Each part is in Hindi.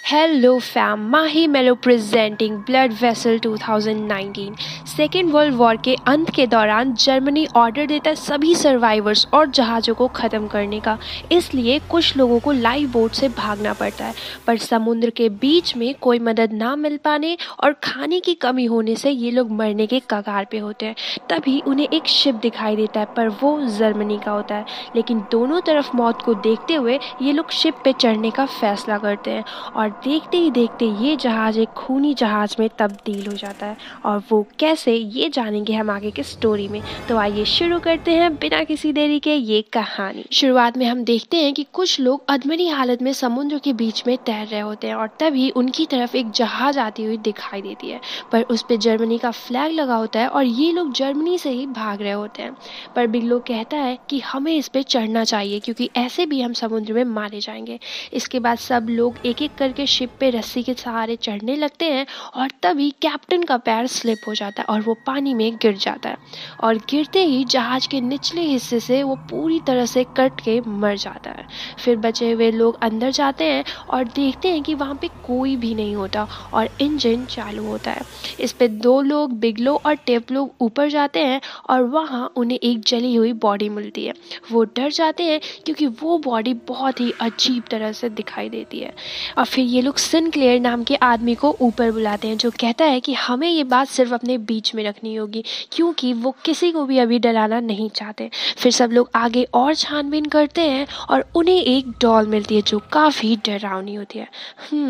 Hello fam, माही मेलो presenting blood vessel 2019। Second world war के अंत के दौरान जर्मनी ऑर्डर देता है सभी सर्वाइवर्स और जहाज़ों को ख़त्म करने का। इसलिए कुछ लोगों को लाइफ बोट से भागना पड़ता है, पर समुद्र के बीच में कोई मदद ना मिल पाने और खाने की कमी होने से ये लोग मरने के कगार पे होते हैं। तभी उन्हें एक शिप दिखाई देता है, पर वो जर्मनी का होता है। लेकिन दोनों तरफ मौत को देखते हुए ये लोग शिप पे चढ़ने का फैसला करते हैं और देखते ही देखते ये जहाज़ एक खूनी जहाज़ में तब्दील हो जाता है। और वो कैसे, ये जानेंगे हम आगे के स्टोरी में। तो आइए शुरू करते हैं बिना किसी देरी के ये कहानी। शुरुआत में हम देखते हैं कि कुछ लोग अधमरी हालत में समुद्र के बीच में तैर रहे होते हैं और तभी उनकी तरफ एक जहाज़ आती हुई दिखाई देती है, पर उस पर जर्मनी का फ्लैग लगा होता है और ये लोग जर्मनी से ही भाग रहे होते हैं। पर बिगलो कहता है कि हमें इस पर चढ़ना चाहिए क्योंकि ऐसे भी हम समुद्र में मारे जाएंगे। इसके बाद सब लोग एक एक करके शिप पे रस्सी के सहारे चढ़ने लगते हैं और तभी कैप्टन का पैर स्लिप हो जाता है और वो पानी में गिर जाता है और गिरते ही जहाज के निचले हिस्से से वो पूरी तरह से कट के मर जाता है। फिर बचे हुए लोग अंदर जाते हैं और देखते हैं कि वहाँ पे कोई भी नहीं होता और इंजन चालू होता है। इस पे दो लोग, बिगलो और टेप्लो, ऊपर जाते हैं और वहाँ उन्हें एक जली हुई बॉडी मिलती है। वो डर जाते हैं क्योंकि वो बॉडी बहुत ही अजीब तरह से दिखाई देती है। और फिर ये लोग सिनक्लेयर नाम के आदमी को ऊपर बुलाते हैं, जो कहता है कि हमें ये बात सिर्फ अपने बीच में रखनी होगी क्योंकि वो किसी को भी अभी डराना नहीं चाहते। फिर सब लोग आगे और छानबीन करते हैं और उन्हें एक डॉल मिलती है जो काफ़ी डरावनी होती है।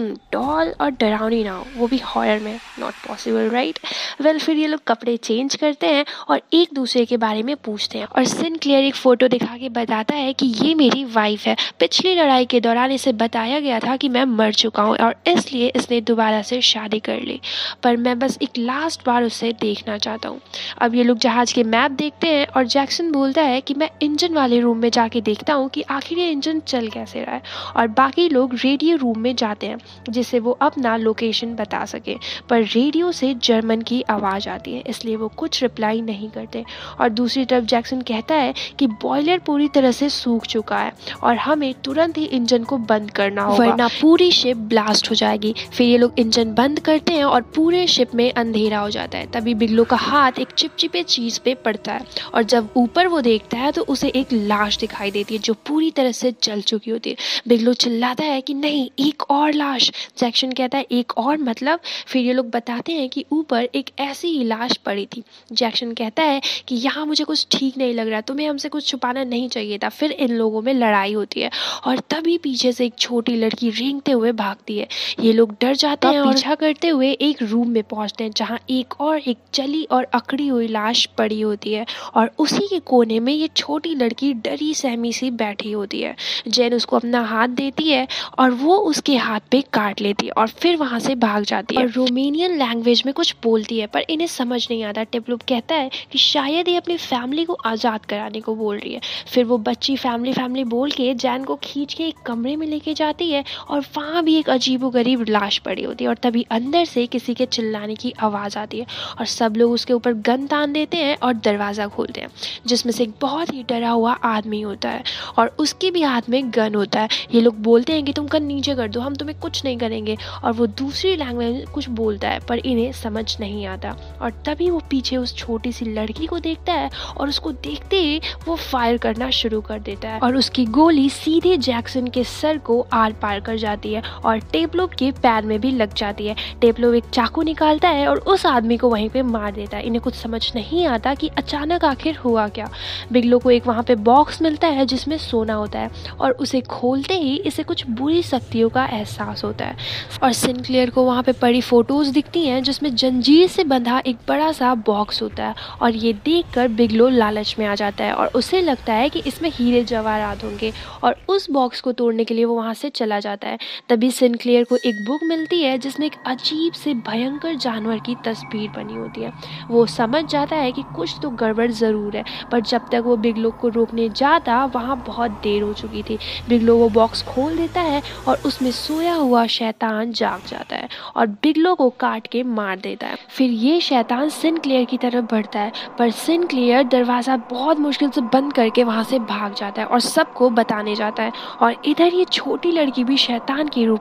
डॉल और डरावनी ना हो, वो भी हॉरर में, नॉट पॉसिबल राइट। वेल, फिर ये लोग कपड़े चेंज करते हैं और एक दूसरे के बारे में पूछते हैं और सिनक्लेयर एक फ़ोटो दिखा के बताता है कि ये मेरी वाइफ है। पिछली लड़ाई के दौरान इसे बताया गया था कि मैं मर चुका हूँ और इसलिए इसने दोबारा से शादी कर ली, पर मैं बस एक लास्ट बार उसे देखना चाहता हूँ। अब ये लोग जहाज़ के मैप देखते हैं और जैक्सन बोलता है कि मैं इंजन वाले रूम में जाके देखता हूँ कि आखिर ये इंजन चल कैसे रहा है, और बाकी लोग रेडियो रूम में जाते हैं जिससे वो अपना लोकेशन बता सके। पर रेडियो से जर्मन की आवाज़ आती है, इसलिए वो कुछ रिप्लाई नहीं करते। और दूसरी तरफ जैक्सन कहता है कि बॉयलर पूरी तरह से सूख चुका है और हमें तुरंत ही इंजन को बंद करना होगा, वरना पूरी शिप ब्लास्ट हो जाएगी। फिर ये लोग इंजन बंद करते हैं और पूरे शिप में अंधेरा हो जाता है। तभी बिगलो का हाथ एक चिपचिपे चीज़ पे पड़ता है और जब ऊपर वो देखता है तो उसे एक लाश दिखाई देती है जो पूरी तरह से जल चुकी होती है। बिगलो चिल्लाता है कि नहीं, एक और लाश। जैक्सन कहता है एक और मतलब? फिर ये लोग बताते हैं कि ऊपर एक ऐसी ही लाश पड़ी थी। जैक्सन कहता है कि यहाँ मुझे कुछ ठीक नहीं लग रहा, तुम्हें हमसे कुछ छुपाना नहीं चाहिए था। फिर इन लोगों में लड़ाई होती है और तभी पीछे से एक छोटी लड़की रेंगते हुए भागती है। ये लोग डर जाते हैं और पीछा करते हुए एक रूम में पहुंचते हैं जहां एक जली और अकड़ी हुई लाश पड़ी होती है और उसी के कोने में ये छोटी लड़की डरी सहमी सी बैठी होती है। जेन उसको अपना हाथ देती है और वो उसके हाथ पे काट लेती है और फिर वहां से भाग जाती है और रोमेनियन लैंग्वेज में कुछ बोलती है, पर इन्हें समझ नहीं आता। टेप्लो कहता है कि शायद ये अपनी फैमिली को आज़ाद कराने को बोल रही है। फिर वो बच्ची फैमिली बोल के जैन को खींच के एक कमरे में लेके जाती है और वहाँ भी एक अजीबोगरीब लाश पड़ी होती है और तभी अंदर से किसी के चिल्लाने की आवाज़ आती है और सब लोग उसके ऊपर गन तान देते हैं और दरवाज़ा खोलते हैं, जिसमें से एक बहुत ही डरा हुआ आदमी होता है और उसके भी हाथ में गन होता है। ये लोग बोलते हैं कि तुम गन नीचे कर दो, हम तुम्हें कुछ नहीं करेंगे, और वो दूसरी लैंग्वेज में कुछ बोलता है पर इन्हें समझ नहीं आता। और तभी वो पीछे उस छोटी सी लड़की को देखता है और उसको देखते ही वो फायर करना शुरू कर देता है और उसकी गोली सीधे जैक्सन के सर को आर पार कर जाती है और टेप्लो के पैर में भी लग जाती है। टेप्लो एक चाकू निकालता है और उस आदमी को वहीं पे मार देता है। इन्हें कुछ समझ नहीं आता कि अचानक आखिर हुआ क्या। बिगलो को एक वहाँ पे बॉक्स मिलता है जिसमें सोना होता है और उसे खोलते ही इसे कुछ बुरी शक्तियों का एहसास होता है और सिनक्लेयर को वहाँ पे पड़ी फोटोज दिखती हैं जिसमें जंजीर से बंधा एक बड़ा सा बॉक्स होता है और ये देखकर बिगलो लालच में आ जाता है और उसे लगता है कि इसमें हीरे जवाहरात होंगे और उस बॉक्स को तोड़ने के लिए वो वहाँ से चला जाता है। तभी सिनक्लेयर को एक बुक मिलती है जिसमें एक अजीब से भयंकर जानवर की तस्वीर बनी होती है। वो समझ जाता है कि कुछ तो गड़बड़ ज़रूर है, पर जब तक वो बिगलो को रोकने जाता वहाँ बहुत देर हो चुकी थी। बिगलो वो बॉक्स खोल देता है और उसमें सोया हुआ शैतान जाग जाता है और बिगलो को काट के मार देता है। फिर ये शैतान सिनक्लेयर की तरफ बढ़ता है, पर सिनक्लेयर दरवाज़ा बहुत मुश्किल से बंद करके वहाँ से भाग जाता है और सबको बताने जाता है। और इधर ये छोटी लड़की भी शैतान के रूप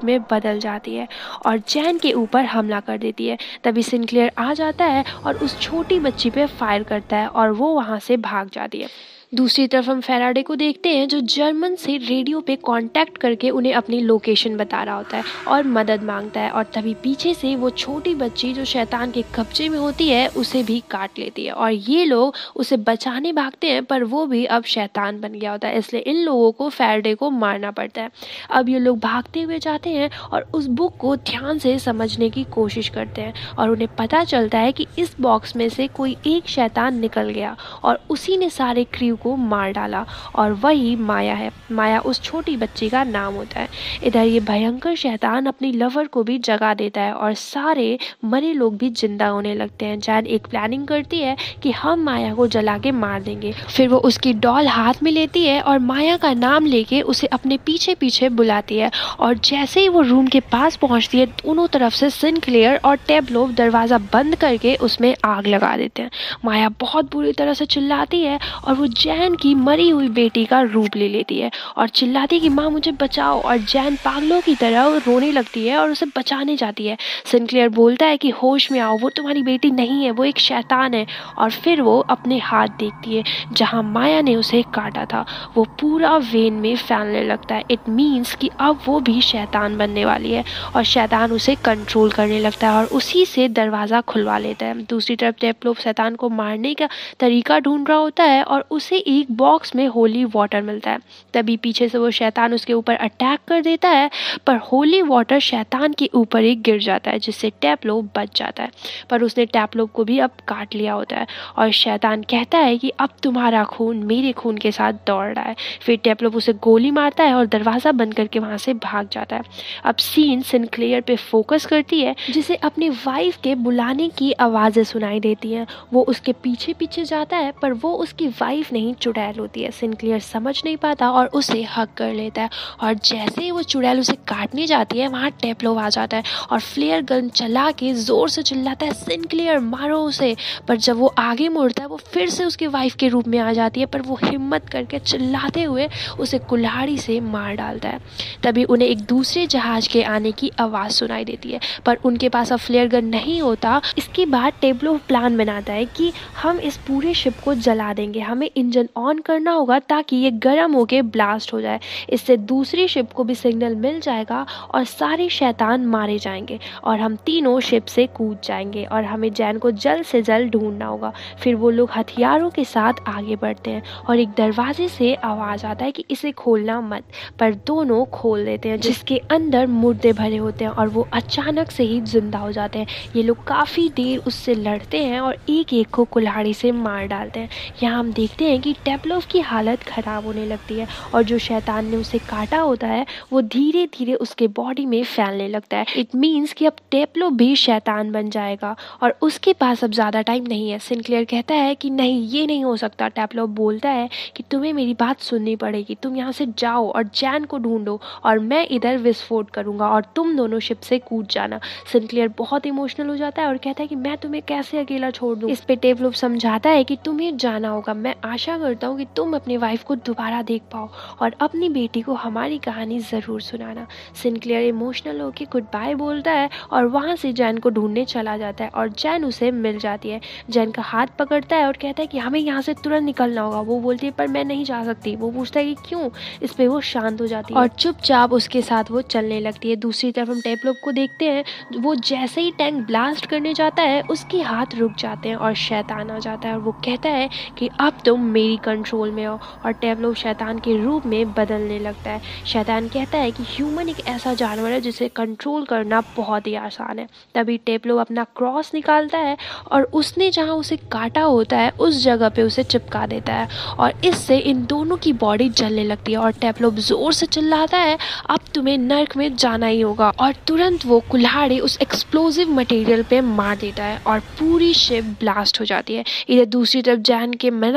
में बदल जाती है और जैन के ऊपर हमला कर देती है। तभी सिनक्लेयर आ जाता है और उस छोटी बच्ची पे फायर करता है और वो वहाँ से भाग जाती है। दूसरी तरफ हम फैराडे को देखते हैं जो जर्मन से रेडियो पे कांटेक्ट करके उन्हें अपनी लोकेशन बता रहा होता है और मदद मांगता है। और तभी पीछे से वो छोटी बच्ची जो शैतान के कब्जे में होती है उसे भी काट लेती है और ये लोग उसे बचाने भागते हैं, पर वो भी अब शैतान बन गया होता है, इसलिए इन लोगों को फैराडे को मारना पड़ता है। अब ये लोग भागते हुए जाते हैं और उस बुक को ध्यान से समझने की कोशिश करते हैं और उन्हें पता चलता है कि इस बॉक्स में से कोई एक शैतान निकल गया और उसी ने सारे क्रू को मार डाला और वही माया है। माया उस छोटी बच्ची का नाम होता है। इधर ये भयंकर शैतान अपनी लवर को भी जगा देता है और सारे मरे लोग भी जिंदा होने लगते हैं। जैन एक प्लानिंग करती है कि हम माया को जला के मार देंगे। फिर वो उसकी डॉल हाथ में लेती है और माया का नाम लेके उसे अपने पीछे पीछे बुलाती है और जैसे ही वो रूम के पास पहुंचती है दोनों तरफ से सिनक्लेयर और टेप्लोव दरवाज़ा बंद करके उसमें आग लगा देते हैं। माया बहुत बुरी तरह से चिल्लाती है और वो जैन की मरी हुई बेटी का रूप ले लेती है और चिल्लाती कि माँ मुझे बचाओ। और जैन पागलों की तरह रोने लगती है और उसे बचाने जाती है। सिनक्लेयर बोलता है कि होश में आओ, वो तुम्हारी बेटी नहीं है, वो एक शैतान है। और फिर वो अपने हाथ देखती है जहाँ माया ने उसे काटा था, वो पूरा वेन में फैलने लगता है। इट मीन्स कि अब वो भी शैतान बनने वाली है और शैतान उसे कंट्रोल करने लगता है और उसी से दरवाज़ा खुलवा लेता है। दूसरी तरफ टेप्लोव शैतान को मारने का तरीका ढूंढ रहा होता है और उसे एक बॉक्स में होली वाटर मिलता है। तभी पीछे से वो शैतान उसके ऊपर अटैक कर देता है, पर होली वाटर शैतान के ऊपर ही गिर जाता है जिससे टेप्लोव बच जाता है। पर उसने टेप्लोव को भी अब काट लिया होता है और शैतान कहता है कि अब तुम्हारा खून मेरे खून के साथ दौड़ रहा है। फिर टेप्लोव उसे गोली मारता है और दरवाज़ा बंद करके वहाँ से भाग जाता है। अब सीन सिनक्लेयर पे फोकस करती है जिसे अपनी वाइफ के बुलाने की आवाज़ें सुनाई देती हैं। वो उसके पीछे पीछे जाता है पर वो उसकी वाइफ नहीं चुड़ैल होती है। सिनक्लेयर समझ नहीं पाता और उसे हक कर लेता है और जैसे ही वो चुड़ैल उसे काटने जाती है वहाँ टेप्लोव आ जाता है और फ्लेयर गन चला के ज़ोर से चिल्लाता है सिनक्लेयर मारो उसे। पर जब वो आगे मुड़ता है वो फिर से उसकी वाइफ के रूप में आ जाती है, पर वो हिम्मत करके चिल्लाते हुए उसे कुल्हाड़ी से मार डालता है। तभी उन्हें एक दूसरे जहाज के आने की आवाज़ सुनाई देती है पर उनके पास अब फ्लेयर गन नहीं होता। इसके बाद टेप्लोव प्लान बनाता है कि हम इस पूरे शिप को जला देंगे, हमें इंजन ऑन करना होगा ताकि ये गर्म होके ब्लास्ट हो जाए। इससे दूसरी शिप को भी सिग्नल मिल जाएगा और सारे शैतान मारे जाएंगे और हम तीनों शिप से कूद जाएंगे और हमें जैन को जल्द से जल्द ढूंढना होगा। फिर वो लोग हथियारों के साथ आगे बढ़ते हैं और एक दरवाजे से आवाज़ आता है कि इसे खोलना मत, पर दोनों खोल देते हैं जिसके अंदर मुर्दे भरे होते हैं और वो अचानक से ही जिंदा हो जाते हैं। ये लोग काफ़ी देर उससे लड़ते हैं और एक एक को कुल्हाड़ी से मार डालते हैं। यहाँ हम देखते हैं कि टेप्लोव की हालत ख़राब होने लगती है और जो शैतान ने उसे काटा होता है वो धीरे धीरे उसके बॉडी में फैलने लगता है। इट मीन्स कि अब टेप्लोव भी शैतान बन जाएगा और उसके पास अब ज़्यादा टाइम नहीं है। सिनक्लेयर कहता है कि नहीं ये नहीं हो सकता। टेप्लोव बोलता है कि तुम्हें मेरी बात सुननी पड़ेगी, तुम यहाँ से जाओ और जैन को ढूंढो और मैं इधर विस्फोट करूँगा और तुम दोनों शिप से कूद जाना। सिनक्लेयर बहुत इमोशनल हो जाता है और कहता है कि मैं तुम्हें कैसे अकेला छोड़ दूँ। इस पे टेप्लोव समझाता है कि तुम्हें जाना होगा, मैं आशा करता हूँ कि तुम अपनी वाइफ को दोबारा देख पाओ और अपनी बेटी को हमारी कहानी ज़रूर सुनाना। सिनक्लेयर इमोशनल होकर गुड बाय बोलता है और वहाँ से जैन को ढूंढने चला जाता है और जैन उसे मिल जाती है। जैन का हाथ पकड़ता है और कहता है कि हमें यहाँ से तुरंत निकलना होगा। वो बोलती है पर मैं नहीं जा सकती। वो पूछता है कि क्यों। इस पे वो शांत हो जाती है और चुपचाप उसके साथ वो चलने लगती है। दूसरी तरफ हम टेप्लोव को देखते हैं, वो जैसे ही टैंक ब्लास्ट करने जाता है उसके हाथ रुक जाते हैं और शैतान आ जाता है और वो कहता है कि अब तुम मेरी कंट्रोल में हो और टेप्लोव शैतान के रूप में बदलने लगता है। शैतान कहता है कि ह्यूमन एक ऐसा जानवर है जिसे कंट्रोल करना बहुत ही आसान है। तभी टेप्लोव अपना क्रॉस निकालता है और उसने जहाँ उसे काटा होता है उस जगह पे उसे चिपका देता है और इससे इन दोनों की बॉडी जलने लगती है और टेप्लोव जोर से चिल्लाता है अब तुम्हें नर्क में जाना ही होगा और तुरंत वो कुल्हाड़ी उस एक्सप्लोजिव मटेरियल पे मार देता है और पूरी शिप ब्लास्ट हो जाती है। इधर दूसरी तरफ जैन के मना करने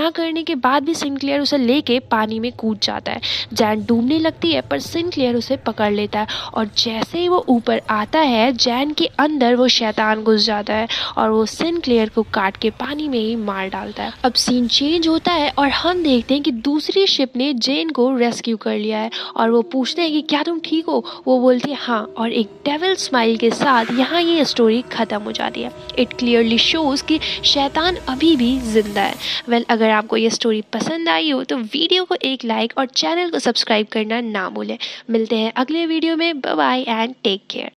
के बाद भी सिंक्लेयर उसे लेके पानी में कूद जाता है। जैन डूबने लगती है पर सिंक्लेयर उसे पकड़ लेता है और जैसे ही वो ऊपर आता है जैन के अंदर वो शैतान घुस जाता है और वो सिंक्लेयर को काट के पानी में ही मार डालता है। अब सीन चेंज होता है और हम देखते हैं कि दूसरी शिप ने जेन को रेस्क्यू कर लिया है और वो पूछते हैं कि क्या तुम ठीक हो। वो बोलती है हाँ, और एक डेविल स्माइल के साथ यहाँ ये स्टोरी खत्म हो जाती है। इट क्लियरली शोज कि शैतान अभी भी जिंदा है। वेल, अगर आपको ये स्टोरी पसंद आई हो तो वीडियो को एक लाइक और चैनल को सब्सक्राइब करना ना भूलें। मिलते हैं अगले वीडियो में। Bye bye and take care.